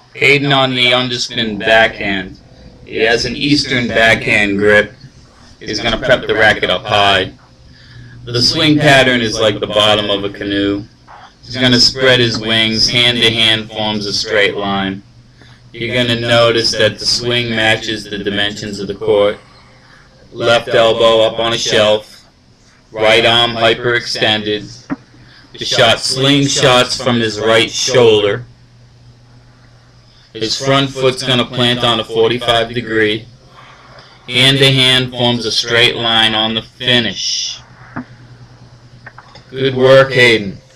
Hayden on the underspin backhand. He has an Eastern backhand grip. He's going to prep the racket up high. The swing pattern is like the bottom of a canoe. He's going to spread his wings. Hand to hand forms a straight line. You're going to notice that the swing matches the dimensions of the court. Left elbow up on a shelf. Right arm hyperextended. The shot slingshots from his right shoulder. His front foot's going to plant on a 45 degree. Hand to hand forms a straight line on the finish. Good work, Hayden.